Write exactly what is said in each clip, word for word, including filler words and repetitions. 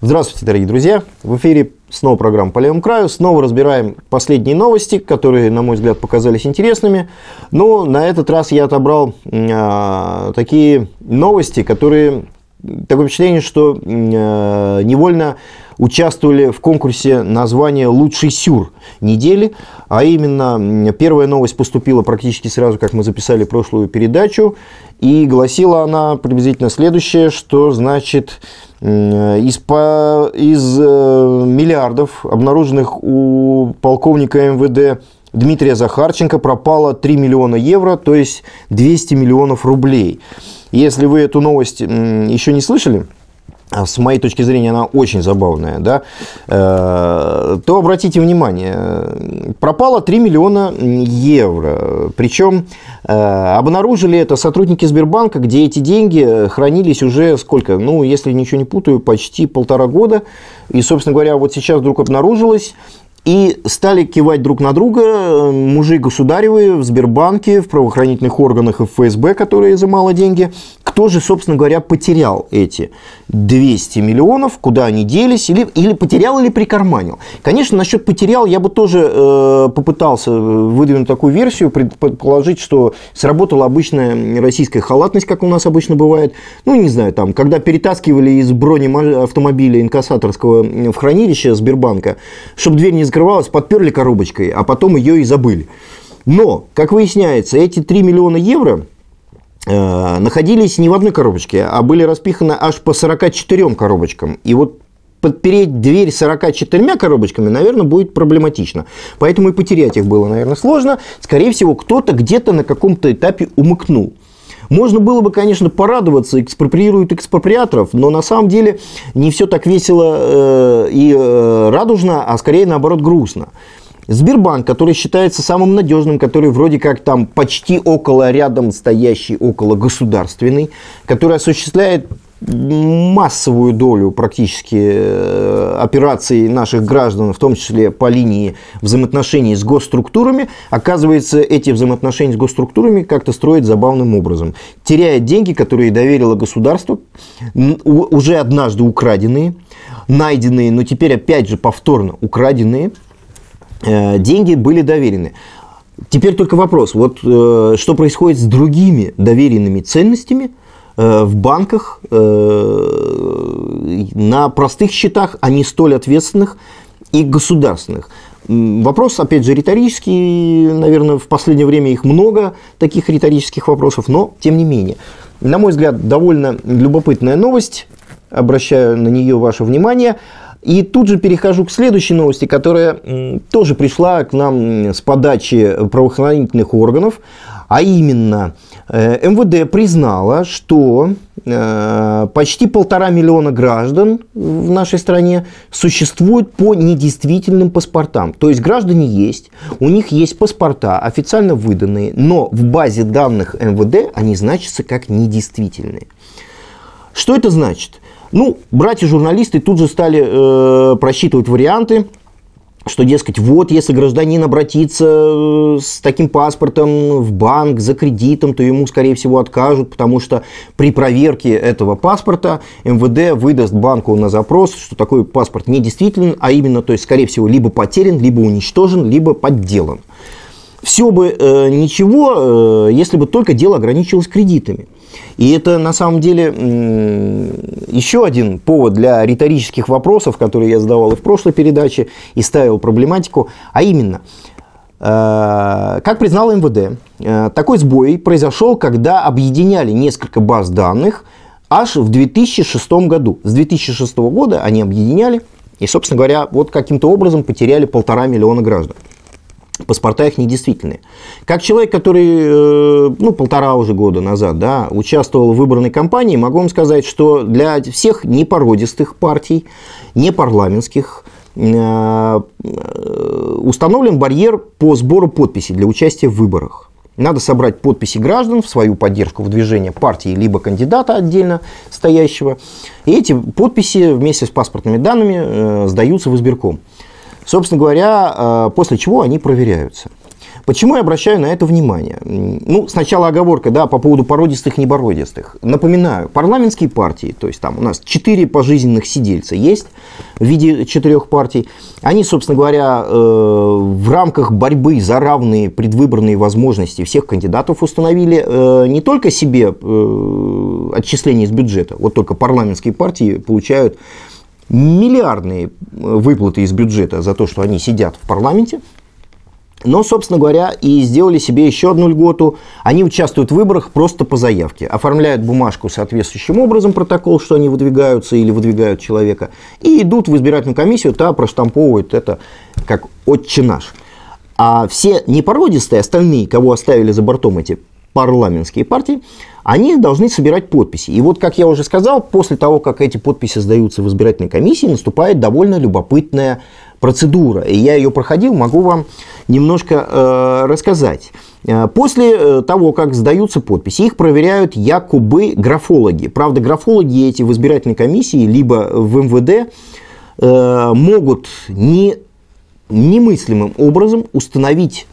Здравствуйте, дорогие друзья! В эфире снова программа «По левому краю». Снова разбираем последние новости, которые, на мой взгляд, показались интересными. Но на этот раз я отобрал э, такие новости, которые... Такое впечатление, что э, невольно участвовали в конкурсе на звание «Лучший сюр недели». А именно, первая новость поступила практически сразу, как мы записали прошлую передачу. И гласила она приблизительно следующее, что значит... Из, по, из э, миллиардов, обнаруженных у полковника эм вэ дэ Дмитрия Захарченко, пропало три миллиона евро, то есть двести миллионов рублей. Если вы эту новость еще не слышали, с моей точки зрения она очень забавная, да, э, то обратите внимание, пропало три миллиона евро. Причем э, обнаружили это сотрудники Сбербанка, где эти деньги хранились уже сколько, ну, если ничего не путаю, почти полтора года. И, собственно говоря, вот сейчас вдруг обнаружилось. И стали кивать друг на друга мужи государевы в Сбербанке, в правоохранительных органах и в эф эс бэ, которые изымало деньги. Кто же, собственно говоря, потерял эти двести миллионов, куда они делись, или, или потерял, или прикарманил. Конечно, насчет потерял я бы тоже э, попытался выдвинуть такую версию, предположить, что сработала обычная российская халатность, как у нас обычно бывает. Ну, не знаю, там, когда перетаскивали из бронеавтомобиля инкассаторского в хранилище Сбербанка, чтобы дверь не закрывалась, подперли коробочкой, а потом ее и забыли. Но, как выясняется, эти три миллиона евро э, находились не в одной коробочке, а были распиханы аж по сорока четырем коробочкам. И вот подпереть дверь сорока четырьмя коробочками, наверное, будет проблематично. Поэтому и потерять их было, наверное, сложно. Скорее всего, кто-то где-то на каком-то этапе умыкнул. Можно было бы, конечно, порадоваться, экспроприируют экспроприаторов, но на самом деле не все так весело э, и э, радужно, а скорее наоборот грустно. Сбербанк, который считается самым надежным, который вроде как там почти около, рядом стоящий, около государственный, который осуществляет массовую долю практически операций наших граждан, в том числе по линии взаимоотношений с госструктурами, оказывается, эти взаимоотношения с госструктурами как-то строят забавным образом. Теряет деньги, которые доверило государство, уже однажды украденные, найденные, но теперь опять же повторно украденные, деньги были доверены. Теперь только вопрос, вот что происходит с другими доверенными ценностями в банках, на простых счетах, а не столь ответственных и государственных. Вопрос, опять же, риторический, наверное, в последнее время их много, таких риторических вопросов, но тем не менее. На мой взгляд, довольно любопытная новость, обращаю на нее ваше внимание. И тут же перехожу к следующей новости, которая тоже пришла к нам с подачи правоохранительных органов, а именно эм вэ дэ признала, что почти полтора миллиона граждан в нашей стране существуют по недействительным паспортам. То есть граждане есть, у них есть паспорта, официально выданные, но в базе данных эм вэ дэ они значатся как недействительные. Что это значит? Ну, братья-журналисты тут же стали э, просчитывать варианты, что, дескать, вот, если гражданин обратится с таким паспортом в банк за кредитом, то ему, скорее всего, откажут, потому что при проверке этого паспорта эм вэ дэ выдаст банку на запрос, что такой паспорт недействителен, а именно, то есть, скорее всего, либо потерян, либо уничтожен, либо подделан. Все бы э, ничего, э, если бы только дело ограничивалось кредитами. И это, на самом деле, еще один повод для риторических вопросов, которые я задавал и в прошлой передаче, и ставил проблематику, а именно, как признал эм вэ дэ, такой сбой произошел, когда объединяли несколько баз данных аж в две тысячи шестом году. С две тысячи шестого года они объединяли и, собственно говоря, вот каким-то образом потеряли полтора миллиона граждан. Паспорта их недействительные. Как человек, который ну, полтора уже года назад да, участвовал в выборной кампании, могу вам сказать, что для всех непородистых партий, непарламентских, установлен барьер по сбору подписей для участия в выборах. Надо собрать подписи граждан в свою поддержку в движение партии либо кандидата отдельно стоящего. И эти подписи вместе с паспортными данными сдаются в избирком. Собственно говоря, после чего они проверяются. Почему я обращаю на это внимание? Ну, сначала оговорка, да, по поводу породистых и непородистых. Напоминаю, парламентские партии, то есть там у нас четыре пожизненных сидельца есть в виде четырех партий. Они, собственно говоря, в рамках борьбы за равные предвыборные возможности всех кандидатов установили не только себе отчисления из бюджета, вот только парламентские партии получают миллиардные выплаты из бюджета за то, что они сидят в парламенте. Но, собственно говоря, и сделали себе еще одну льготу. Они участвуют в выборах просто по заявке. Оформляют бумажку соответствующим образом, протокол, что они выдвигаются или выдвигают человека. И идут в избирательную комиссию, та проштамповывает это как отче наш. А все непородистые, остальные, кого оставили за бортом эти парламентские партии, они должны собирать подписи. И вот, как я уже сказал, после того, как эти подписи сдаются в избирательной комиссии, наступает довольно любопытная процедура. И я ее проходил, могу вам немножко э, рассказать. После того, как сдаются подписи, их проверяют якобы графологи. Правда, графологи эти в избирательной комиссии, либо в эм вэ дэ э, могут не, немыслимым образом установить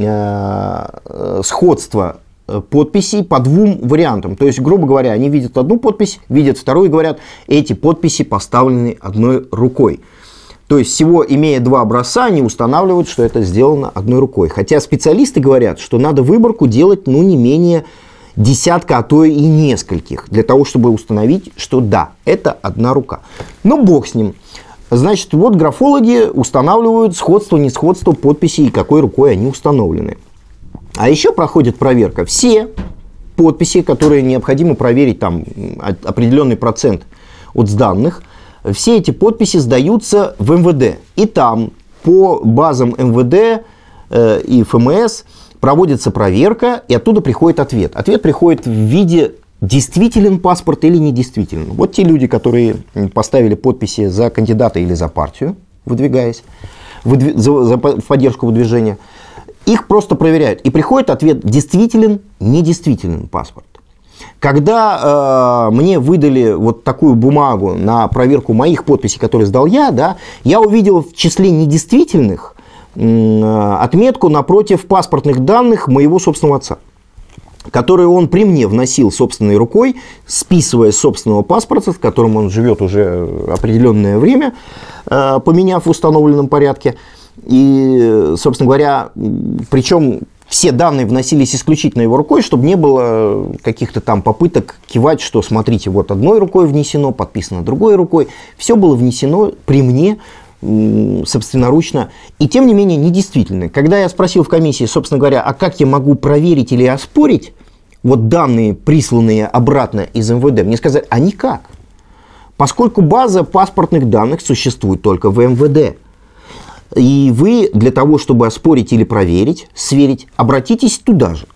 э, сходство подписей по двум вариантам. То есть, грубо говоря, они видят одну подпись, видят вторую и говорят, эти подписи поставлены одной рукой. То есть, всего имея два образца, они устанавливают, что это сделано одной рукой. Хотя специалисты говорят, что надо выборку делать ну, не менее десятка, а то и нескольких, для того, чтобы установить, что да, это одна рука. Но бог с ним. Значит, вот графологи устанавливают сходство, несходство подписей и какой рукой они установлены. А еще проходит проверка. Все подписи, которые необходимо проверить, там определенный процент от сданных, все эти подписи сдаются в эм вэ дэ. И там по базам эм вэ дэ э, и эф эм эс проводится проверка, и оттуда приходит ответ. Ответ приходит в виде действителен паспорт или недействителен. Вот те люди, которые поставили подписи за кандидата или за партию, выдвигаясь, выдвиг... за, за поддержку выдвижения, их просто проверяют. И приходит ответ действителен, недействителен паспорт. Когда э, мне выдали вот такую бумагу на проверку моих подписей, которые сдал я, да, я увидел в числе недействительных э, отметку напротив паспортных данных моего собственного отца, которые он при мне вносил собственной рукой, списывая с собственного паспорта, с которым он живет уже определенное время, э, поменяв в установленном порядке. И, собственно говоря, причем все данные вносились исключительно его рукой, чтобы не было каких-то там попыток кивать, что смотрите, вот одной рукой внесено, подписано другой рукой. Все было внесено при мне собственноручно. И тем не менее недействительно. Когда я спросил в комиссии, собственно говоря, а как я могу проверить или оспорить вот данные, присланные обратно из эм вэ дэ, мне сказали, а никак. Поскольку база паспортных данных существует только в эм вэ дэ. И вы для того, чтобы оспорить или проверить, сверить, обратитесь туда же.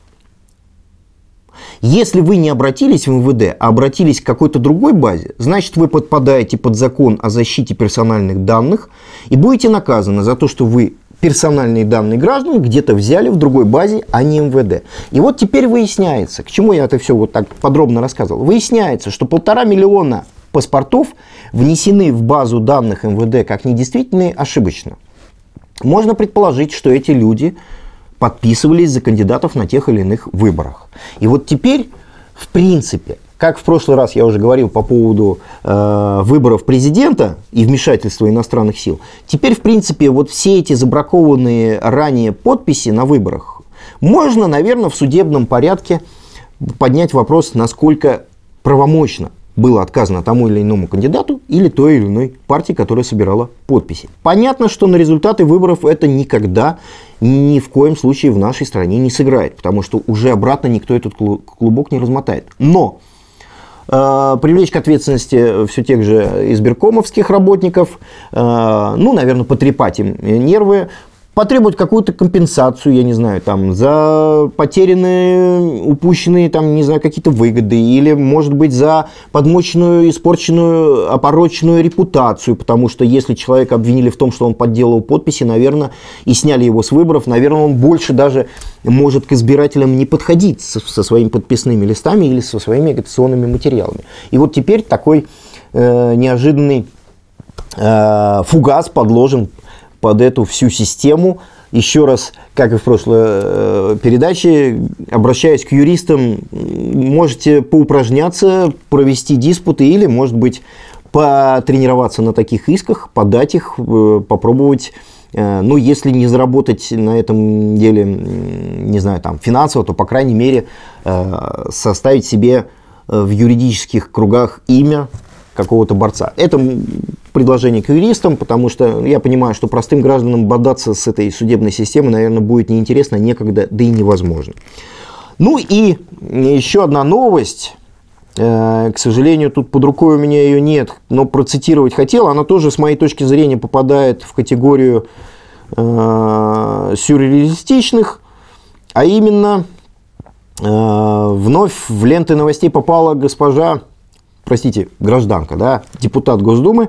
Если вы не обратились в эм вэ дэ, а обратились к какой-то другой базе, значит, вы подпадаете под закон о защите персональных данных и будете наказаны за то, что вы персональные данные граждан где-то взяли в другой базе, а не эм вэ дэ. И вот теперь выясняется, к чему я это все вот так подробно рассказывал, выясняется, что полтора миллиона паспортов внесены в базу данных эм вэ дэ как недействительные ошибочно. Можно предположить, что эти люди подписывались за кандидатов на тех или иных выборах. И вот теперь, в принципе, как в прошлый раз я уже говорил по поводу э, выборов президента и вмешательства иностранных сил, теперь, в принципе, вот все эти забракованные ранее подписи на выборах можно, наверное, в судебном порядке поднять вопрос, насколько правомочно было отказано тому или иному кандидату или той или иной партии, которая собирала подписи. Понятно, что на результаты выборов это никогда, ни в коем случае в нашей стране не сыграет, потому что уже обратно никто этот клубок не размотает. Но э, привлечь к ответственности все тех же избиркомовских работников, э, ну, наверное, потрепать им нервы, потребовать какую-то компенсацию, я не знаю, там, за потерянные, упущенные, там, не знаю, какие-то выгоды, или, может быть, за подмоченную, испорченную, опороченную репутацию, потому что если человека обвинили в том, что он подделал подписи, наверное, и сняли его с выборов, наверное, он больше даже может к избирателям не подходить со, со своими подписными листами или со своими агитационными материалами. И вот теперь такой э, неожиданный э, фугас подложен под эту всю систему еще раз, как и в прошлой э, передаче, обращаясь к юристам, можете поупражняться, провести диспуты или, может быть, потренироваться на таких исках, подать их, э, попробовать, э, ну, если не заработать на этом деле, не знаю, там, финансово, то, по крайней мере, э, составить себе в юридических кругах имя какого-то борца. Это предложение к юристам, потому что я понимаю, что простым гражданам бодаться с этой судебной системой, наверное, будет неинтересно, некогда, да и невозможно. Ну и еще одна новость. К сожалению, тут под рукой у меня ее нет, но процитировать хотел. Она тоже, с моей точки зрения, попадает в категорию э, сюрреалистичных, а именно э, вновь в ленты новостей попала госпожа, простите, гражданка, да, депутат Госдумы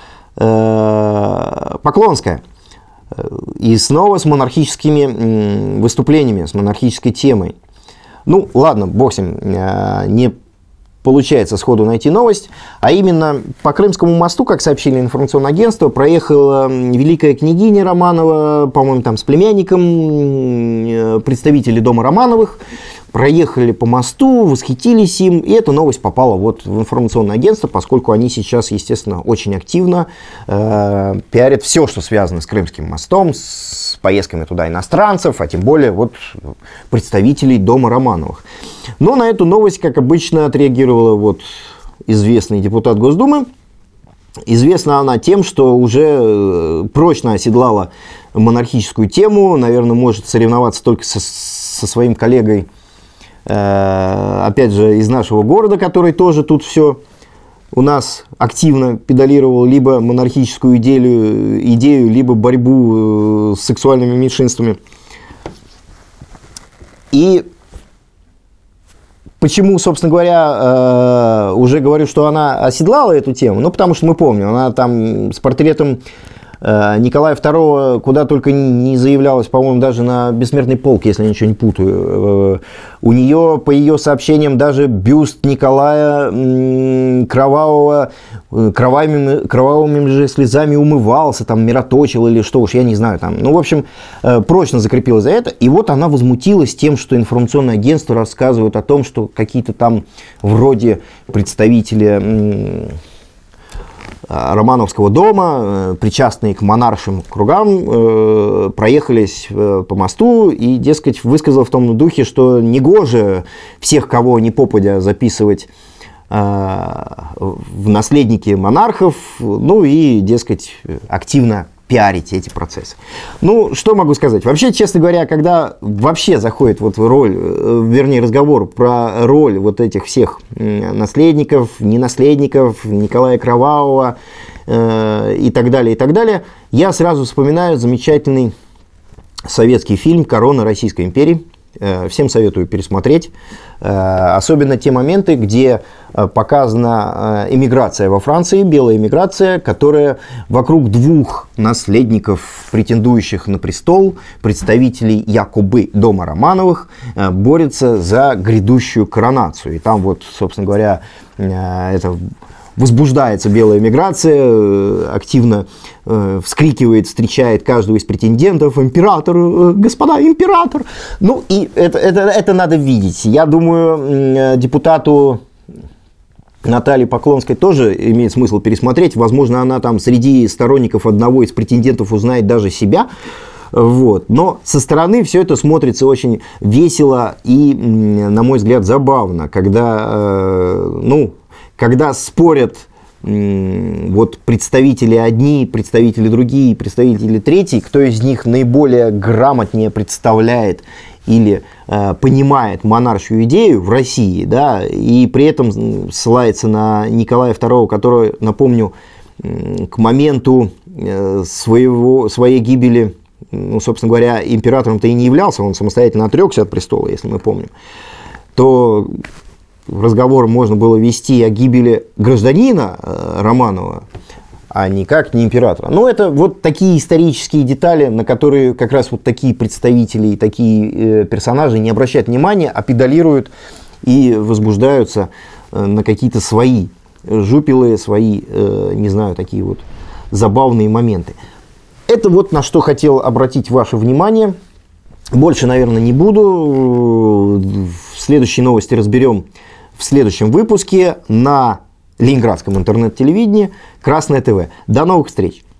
э, Поклонская. И снова с монархическими выступлениями, с монархической темой. Ну, ладно, бог с ним, э, не получается сходу найти новость, а именно по Крымскому мосту, как сообщили информационное агентство, проехала великая княгиня Романова, по-моему, там с племянником, представители дома Романовых, проехали по мосту, восхитились им, и эта новость попала вот в информационное агентство, поскольку они сейчас, естественно, очень активно э, пиарят все, что связано с Крымским мостом, с поездками туда иностранцев, а тем более вот представителей дома Романовых. Но на эту новость, как обычно, отреагировала вот известный депутат Госдумы. Известна она тем, что уже прочно оседлала монархическую тему, наверное, может соревноваться только со, со своим коллегой, опять же, из нашего города, который тоже тут все у нас активно педалировал либо монархическую идею, идею либо борьбу с сексуальными меньшинствами. И почему, собственно говоря, уже говорю, что она оседлала эту тему? Ну, потому что мы помним, она там с портретом Николая второго куда только не заявлялась, по-моему, даже на бессмертный полк, если я ничего не путаю. У нее, по ее сообщениям, даже бюст Николая кровавого, кровавыми, кровавыми же слезами умывался, там, мироточил или что уж, я не знаю. Там. Ну, в общем, прочно закрепилась за это. И вот она возмутилась тем, что информационное агентство рассказывает о том, что какие-то там вроде представители Романовского дома, причастные к монаршим кругам, проехались по мосту и, дескать, высказал в том духе, что негоже всех, кого не попадя, записывать в наследники монархов, ну и, дескать, активно пиарить эти процессы. Ну, что могу сказать? Вообще, честно говоря, когда вообще заходит вот роль, вернее, разговор про роль вот этих всех наследников, ненаследников, Николая Кровавого э, и так далее, и так далее, я сразу вспоминаю замечательный советский фильм «Корона Российской империи». Всем советую пересмотреть. Особенно те моменты, где показана эмиграция во Франции, белая эмиграция, которая вокруг двух наследников, претендующих на престол, представителей якобы дома Романовых, борется за грядущую коронацию. И там вот, собственно говоря, это... возбуждается белая эмиграция, активно э, вскрикивает, встречает каждого из претендентов: император, э, господа, император. Ну, и это, это, это надо видеть. Я думаю, э, депутату Наталье Поклонской тоже имеет смысл пересмотреть. Возможно, она там среди сторонников одного из претендентов узнает даже себя. Вот. Но со стороны все это смотрится очень весело и, на мой взгляд, забавно, когда, э, ну, когда спорят вот представители одни, представители другие, представители третьи, кто из них наиболее грамотнее представляет или э, понимает монаршую идею в России, да, и при этом ссылается на Николая второго, который, напомню, к моменту э, своего, своей гибели, ну, собственно говоря, императором-то и не являлся, он самостоятельно отрекся от престола, если мы помним, то разговор можно было вести о гибели гражданина Романова, а никак не императора. Но это вот такие исторические детали, на которые как раз вот такие представители и такие персонажи не обращают внимания, а педалируют и возбуждаются на какие-то свои жупелы, свои, не знаю, такие вот забавные моменты. Это вот на что хотел обратить ваше внимание. Больше, наверное, не буду. Следующие новости разберем в следующем выпуске на Ленинградском интернет-телевидении «Красное ТВ». До новых встреч!